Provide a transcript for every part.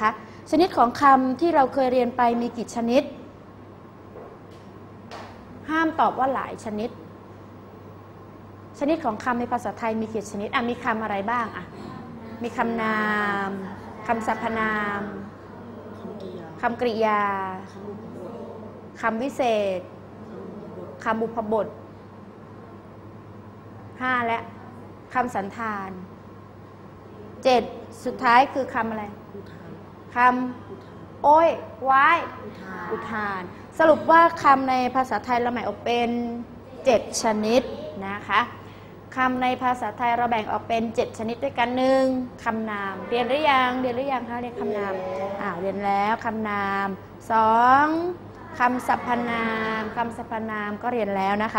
นะคะชนิดของคำที่เราเคยเรียนไปมีกี่ชนิดห้ามตอบว่าหลายชนิดชนิดของคำในภาษาไทยมีกี่ชนิดมีคำอะไรบ้างมีคำนามคำสรรพนามคำกริยาคำวิเศษคำบุพบท5และคำสันธาน7สุดท้ายคือคำอะไรคำโอ้ยว้ายอุทานสรุปว่าคำในภาษาไทยเราแบ่งออกเป็น7ชนิดนะคะคำในภาษาไทยเราแบ่งออกเป็น7ชนิดด้วยกัน1คำนามเรียนหรือยังคะเรียนคำนามเรียนแล้วคำนาม2คำสรรพนามคำสรรพนามก็เรียนแล้วนะคะ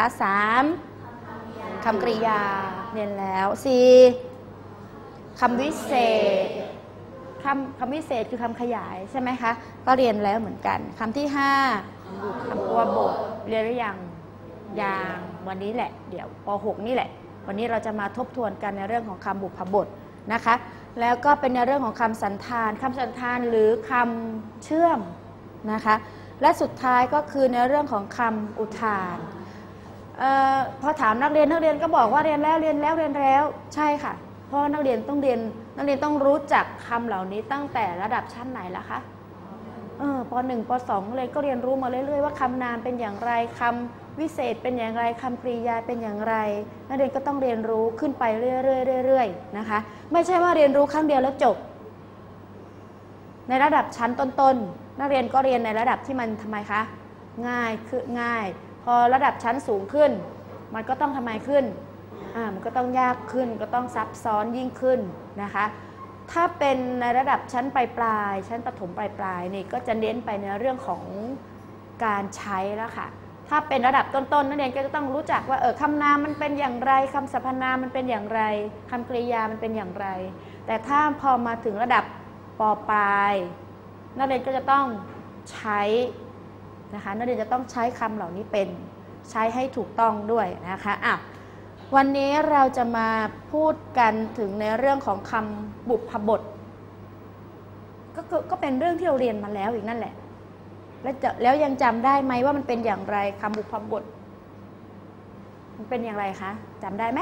3คำกริยาเรียนแล้ว4คำวิเศษคำวิเศษคือคำขยายใช่ไหมคะก็เรียนแล้วเหมือนกันคำที่5คำตัวบทเรียนหรือยังวันนี้แหละเดี๋ยวป .6 นี่แหละวันนี้เราจะมาทบทวนกันในเรื่องของคำบุพบทนะคะแล้วก็เป็นในเรื่องของคำสันธานหรือคำเชื่อมนะคะและสุดท้ายก็คือในเรื่องของคำอุทานพอถามนักเรียนก็บอกว่าเรียนแล้วใช่ค่ะเพราะนักเรียนต้องรู้จักคำเหล่านี้ตั้งแต่ระดับชั้นไหนล่ะคะป .1 ป .2 เลยก็เรียนรู้มาเรื่อยๆว่าคำนามเป็นอย่างไรคำวิเศษเป็นอย่างไรคำกริยาเป็นอย่างไรนักเรียนก็ต้องเรียนรู้ขึ้นไปเรื่อยๆนะคะไม่ใช่ว่าเรียนรู้ครั้งเดียวแล้วจบในระดับชั้นต้นๆนักเรียนก็เรียนในระดับที่มันทำไมคะง่ายพอระดับชั้นสูงขึ้นมันก็ต้องทำไมขึ้นมันก็ต้องยากขึ้นก็ต้องซับซ้อนยิ่งขึ้นนะคะถ้าเป็นในระดับชั้นปลายชั้นประถมปลายนี่ก็จะเน้นไปในเรื่องของการใช้แล้วค่ะถ้าเป็นระดับต้นๆนักเรียนก็จะต้องรู้จักว่าคำนามมันเป็นอย่างไรคำสรรพนามมันเป็นอย่างไรคำกริยามันเป็นอย่างไรแต่ถ้าพอมาถึงระดับป.ปลายนักเรียนก็จะต้องใช้นะคะนักเรียนจะต้องใช้คำเหล่านี้เป็นใช้ให้ถูกต้องด้วยนะคะวันนี้เราจะมาพูดกันถึงในเรื่องของคำบุพบทก็เป็นเรื่องที่เราเรียนมาแล้วอีกนั่นแหละแล้วยังจำได้ไหมว่ามันเป็นอย่างไรคำบุพบทมันเป็นอย่างไรคะจำได้ไหม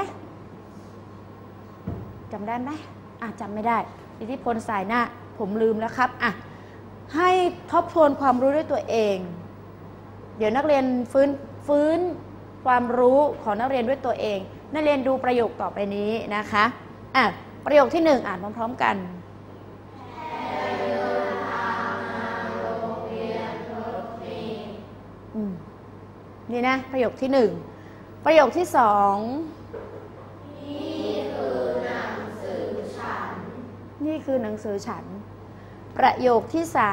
จำำไม่ได้อิทธิพลสายหน้าผมลืมแล้วครับให้ทบทวนความรู้ด้วยตัวเองเดี๋ยวนักเรียนฟื้นความรู้ของนักเรียนด้วยตัวเองนักเรียนดูประโยคต่อไปนี้นะคะประโยคที่1อ่านพร้อมๆกันนี่นะประโยคที่1ประโยคที่2นี่คือหนังสือฉันประโยคที่3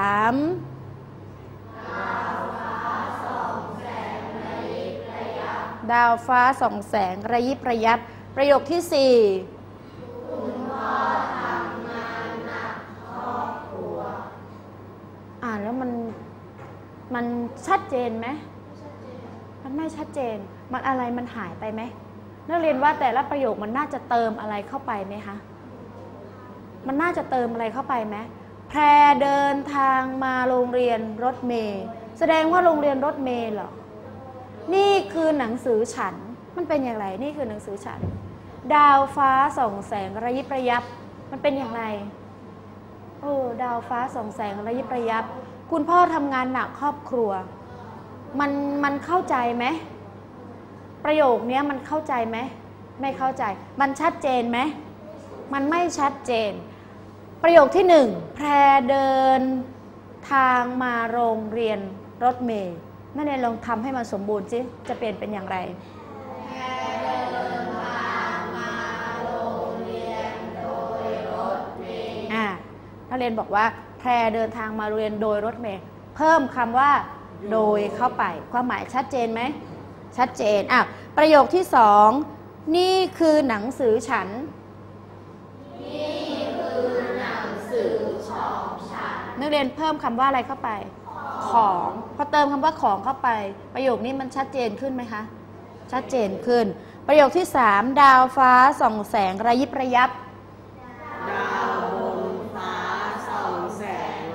ดาวฟ้าส่องแสงระยิบระยับประโยคที่4คุณพ่อทำงานหนักครอบครัวแล้วมันชัดเจนไหมมันไม่ชัดเจนมันอะไรมันหายไปไหมนักเรียนว่าแต่ละประโยคมันน่าจะเติมอะไรเข้าไปไหมคะมันน่าจะเติมอะไรเข้าไปไหมแพรเดินทางมาโรงเรียนรถเมล์แสดงว่าโรงเรียนรถเมล์เหรอนี่คือหนังสือฉันมันเป็นอย่างไรนี่คือหนังสือฉันดาวฟ้าส่องแสงระยิบระยับมันเป็นอย่างไรดาวฟ้าส่องแสงระยิบระยับคุณพ่อทำงานหนักครอบครัวมันเข้าใจไหมประโยคนี้มันเข้าใจไหมไม่เข้าใจมันชัดเจนไหมมันไม่ชัดเจนประโยคที่1แพรเดินทางมาโรงเรียนรถเมล์นักเรียนลองทำให้มันสมบูรณ์สิจะเปลี่ยนเป็นอย่างไรแพรเดินทางมาโรงเรียนโดยรถเมล์นักเรียนบอกว่าแพรเดินทางมาโรงเรียนโดยรถเมล์เพิ่มคำว่าโดยเข้าไปความหมายชัดเจนไหมชัดเจนประโยคที่2นี่คือหนังสือฉันนี่คือหนังสือของฉันนักเรียนเพิ่มคำว่าอะไรเข้าไปของพอเติมคำว่าของเข้าไปประโยคนี้มันชัดเจนขึ้นไหมคะชัดเจนขึ้นประโยคที่3ดาวฟ้าส่องแสงระยิบระยับดาวบนฟ้าส่องแสง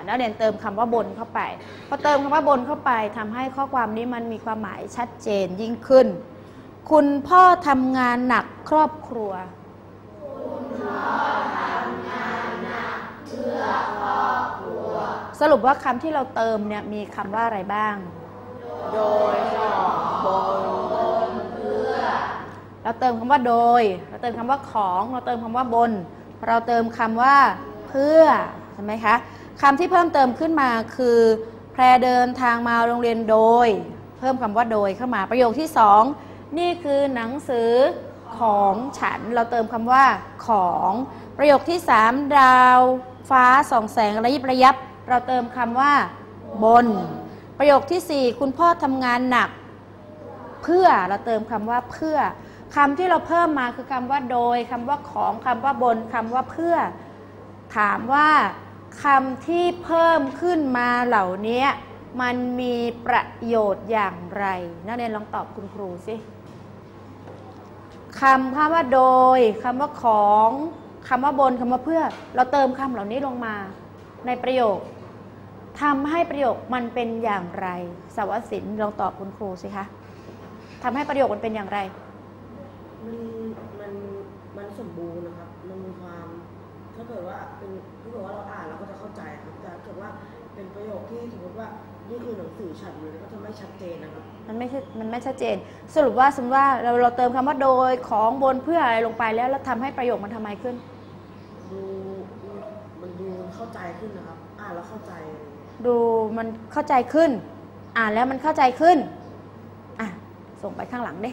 แล้วเรียนเติมคำว่าบนเข้าไปพอเติมคำว่าบนเข้าไปทำให้ข้อความนี้มันมีความหมายชัดเจนยิ่งขึ้นคุณพ่อทำงานหนักครอบครัวคุณพ่อทำงานหนักเพื่อครอบครัวสรุปว่าคำที่เราเติมเนี่ยมีคำว่าอะไรบ้างโดยบนเพื่อเราเติมคำว่าโดยเราเติมคำว่าของเราเติมคำว่าบนเราเติมคำว่าเพื่อใช่ไหมคะคำที่เพิ่มเติมขึ้นมาคือแพรเดินทางมาโรงเรียนโดยเพิ่มคำว่าโดยเข้ามาประโยคที่สองนี่คือหนังสือของฉันเราเติมคำว่าของประโยคที่สามดาวฟ้าส่องแสงระยิบระยับเราเติมคำว่าบนประโยคที่สี่คุณพ่อทำงานหนักเพื่อเราเติมคำว่าเพื่อคำที่เราเพิ่มมาคือคำว่าโดยคำว่าของคำว่าบนคำว่าเพื่อถามว่าคำที่เพิ่มขึ้นมาเหล่านี้มันมีประโยชน์อย่างไรนักเรียนลองตอบคุณครูสิคำว่าโดยคำว่าของคำว่าบนคำว่าเพื่อเราเติมคำเหล่านี้ลงมาในประโยคทำให้ประโยคมันเป็นอย่างไรสวศิลป์ลองตอบคุณครูสิคะทำให้ประโยคมันเป็นอย่างไรมันสมบูรณ์นะครับมันมีความถ้าเกิดว่าเราอ่านเราก็จะเข้าใจครับแต่ถ้าเกิดว่าเป็นประโยคที่สมมติว่านี่คือหนังสือฉันเลยก็จะไม่ชัดเจนนะครับมันไม่ชัดเจนสรุปว่าเราเติมคำว่าโดยของบนเพื่ออะไรลงไปแล้วทำให้ประโยคมันทำไมขึ้นมันดูเข้าใจขึ้นนะครับอ่านแล้วเข้าใจดูมันเข้าใจขึ้นอ่านแล้วมันเข้าใจขึ้นอ่ะส่งไปข้างหลังดิ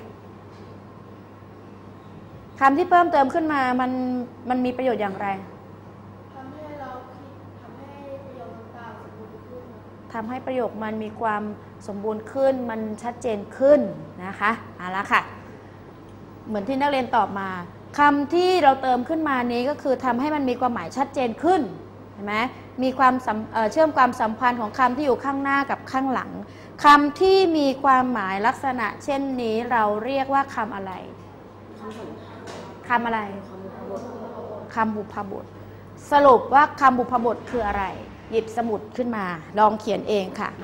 คำที่เพิ่มเติมขึ้นมามันมีประโยชน์อย่างไรทำให้เราคิดทำให้ประโยคต่างๆสมบูรณ์ขึ้นทำให้ประโยคมันมีความสมบูรณ์ขึ้นมันชัดเจนขึ้นนะคะเอาละค่ะเหมือนที่นักเรียนตอบมาคำที่เราเติมขึ้นมานี้ก็คือทำให้มันมีความหมายชัดเจนขึ้นเห็นไหมมีความเชื่อมความสัมพันธ์ของคำที่อยู่ข้างหน้ากับข้างหลังคำที่มีความหมายลักษณะเช่นนี้เราเรียกว่าคำอะไรคำอะไรคำบุพบทสรุปว่าคำบุพบทคืออะไรหยิบสมุดขึ้นมาลองเขียนเองค่ะ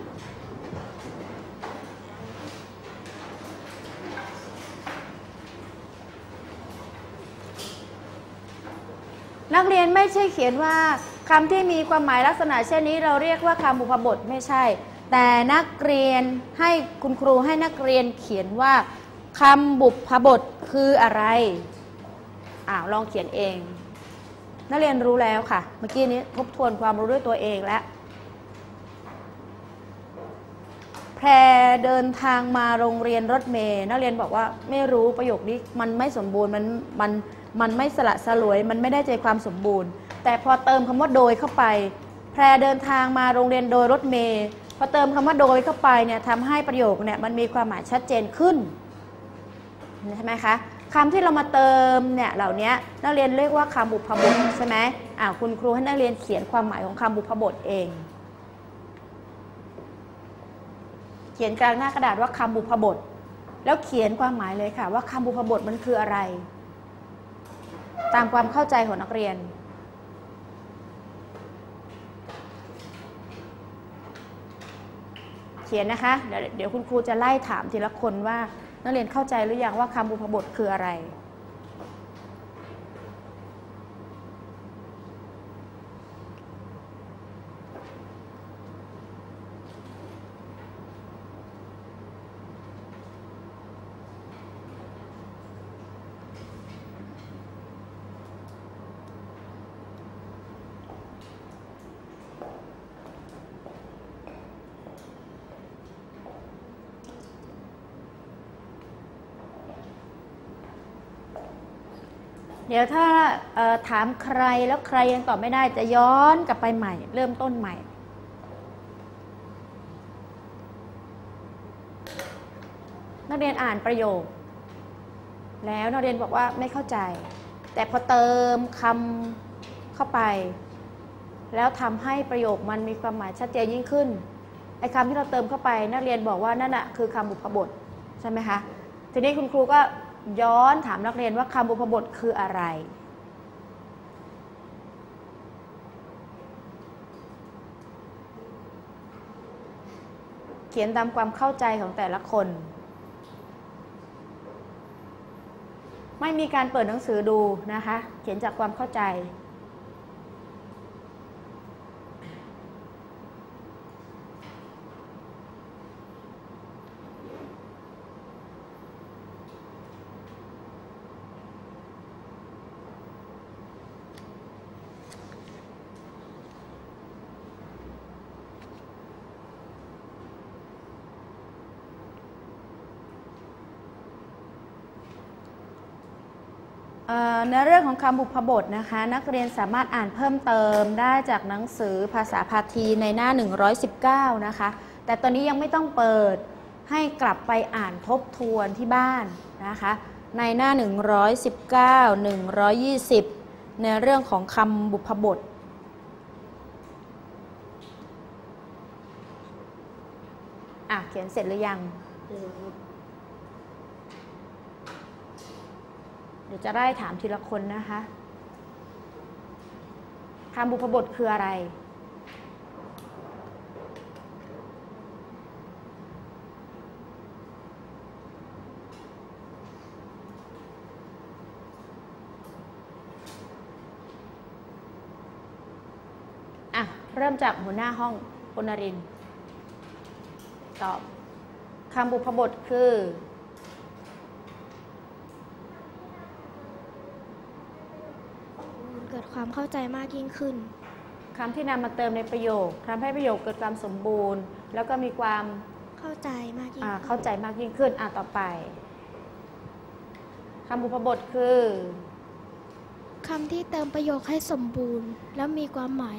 นักเรียนไม่ใช่เขียนว่าคำที่มีความหมายลักษณะเช่นนี้เราเรียกว่าคำบุพบทไม่ใช่แต่นักเรียนให้คุณครูให้นักเรียนเขียนว่าคำบุพบทคืออะไรลองเขียนเองนักเรียนรู้แล้วค่ะเมื่อกี้นี้ทบทวนความรู้ด้วยตัวเองแล้วแพรเดินทางมาโรงเรียนรถเมล์นักเรียนบอกว่าไม่รู้ประโยคนี้มันไม่สมบูรณ์มันไม่สละสลวยมันไม่ได้ใจความสมบูรณ์แต่พอเติมคำว่าโดยเข้าไปแพรเดินทางมาโรงเรียนโดยรถเมล์พอเติมคำว่าโดยเข้าไปเนี่ยทำให้ประโยคเนี่ยมันมีความหมายชัดเจนขึ้นใช่ไหมคะคำที่เรามาเติมเนี่ยเหล่านี้นักเรียนเรียกว่าคำบุพบทใช่ไหมคุณครูให้นักเรียนเขียนความหมายของคำบุพบทเองเขียนกลางหน้ากระดาษว่าคำบุพบทแล้วเขียนความหมายเลยค่ะว่าคำบุพบทมันคืออะไรตามความเข้าใจของนักเรียนเขียนนะคะเดี๋ยวคุณครูจะไล่ถามทีละคนว่านักเรียนเข้าใจหรือยังว่าคำบุพบทคืออะไรเดี๋ยวถ้าถามใครแล้วใครยังตอบไม่ได้จะย้อนกลับไปใหม่เริ่มต้นใหม่นักเรียนอ่านประโยคแล้วนักเรียนบอกว่าไม่เข้าใจแต่พอเติมคำเข้าไปแล้วทำให้ประโยคมันมีความหมายชัดเจนยิ่งขึ้นไอ้คำที่เราเติมเข้าไปนักเรียนบอกว่านั่นคือคำบุพบทใช่ไหมคะทีนี้คุณครูก็ย้อนถามนักเรียนว่าคำบุพบทคืออะไรเขียนตามความเข้าใจของแต่ละคน ไม่มีการเปิดหนังสือดูนะคะ เขียนจากความเข้าใจในเรื่องของคำบุพบทนะคะนักเรียนสามารถอ่านเพิ่มเติมได้จากหนังสือภาษาพาทีในหน้า119นะคะแต่ตอนนี้ยังไม่ต้องเปิดให้กลับไปอ่านทบทวนที่บ้านนะคะในหน้า119 120ในเรื่องของคำบุพบทเขียนเสร็จหรือยังเดี๋ยวจะได้ถามทีละคนนะคะคำบุพบทคืออะไรเริ่มจากหัวหน้าห้องปุณรินทร์ตอบคำบุพบทคือเกิดความเข้าใจมากยิ่งขึ้นคำที่นำมาเติมในประโยคทำให้ประโยคเกิดความสมบูรณ์แล้วก็มีความเข้าใจมากยิ่งขึ้นเข้าใจมากยิ่งขึ้นต่อไปคำบุพบทคือคำที่เติมประโยคให้สมบูรณ์แล้วมีความหมาย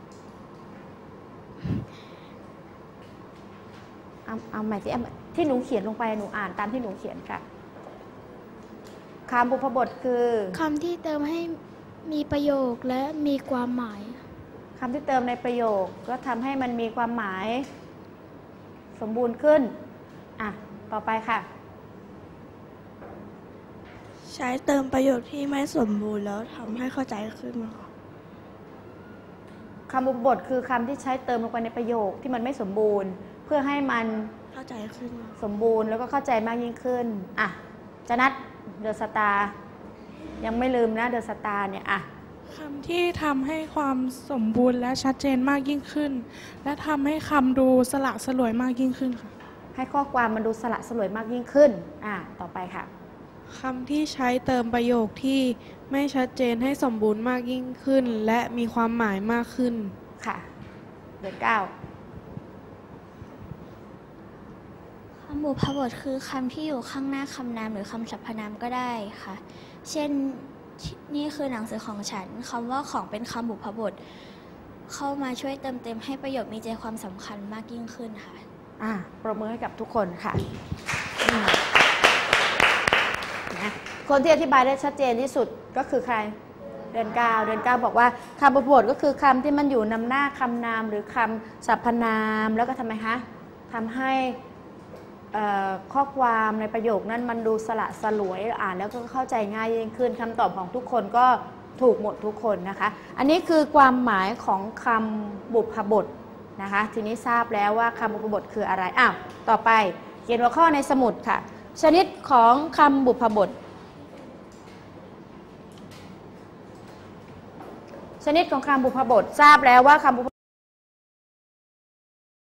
เอาใหม่ที่หนูเขียนลงไปหนูอ่านตามที่หนูเขียนค่ะคำบุพบทคือคำที่เติมให้มีประโยคและมีความหมายคำที่เติมในประโยคก็ทำให้มันมีความหมายสมบูรณ์ขึ้นต่อไปค่ะใช้เติมประโยคที่ไม่สมบูรณ์แล้วทำให้เข้าใจขึ้นค่ะคำบุพบทคือคำที่ใช้เติมลงไปในประโยคที่มันไม่สมบูรณ์เพื่อให้มันเข้าใจขึ้นสมบูรณ์แล้วก็เข้าใจมากยิ่งขึ้นจะนัดเดอะสตาร์ยังไม่ลืมนะเดอะสตาร์เนี่ยคำที่ทำให้ความสมบูรณ์และชัดเจนมากยิ่งขึ้นและทำให้คำดูสละสลวยมากยิ่งขึ้นค่ะให้ข้อความมันดูสละสลวยมากยิ่งขึ้นต่อไปค่ะคำที่ใช้เติมประโยคที่ไม่ชัดเจนให้สมบูรณ์มากยิ่งขึ้นและมีความหมายมากขึ้นค่ะเดือน9 คำบุพบทคือคำที่อยู่ข้างหน้าคำนามหรือคำสรรพนามก็ได้ค่ะเช่นนี่คือหนังสือของฉันคำว่าของเป็นคำบุพบทเข้ามาช่วยเติมเต็มให้ประโยคมีใจความสำคัญมากยิ่งขึ้นค่ะปรบมือให้กับทุกคนค่ะคนที่อธิบายได้ชัดเจนที่สุดก็คือใครเดือน9บอกว่าคำบุพบทก็คือคำที่มันอยู่นำหน้าคำนามหรือคำสรรพนามแล้วก็ทำไมคะทำให้ข้อความในประโยคนั้นมันดูสละสลวยอ่านแล้วก็เข้าใจง่ายยิ่งขึ้นคำตอบของทุกคนก็ถูกหมดทุกคนนะคะอันนี้คือความหมายของคำบุพบทนะคะทีนี้ทราบแล้วว่าคำบุพบทคืออะไรต่อไปเขียนหัวข้อในสมุดค่ะชนิดของคำบุพบทชนิดของคำบุพบททราบแล้วว่าคำบุพ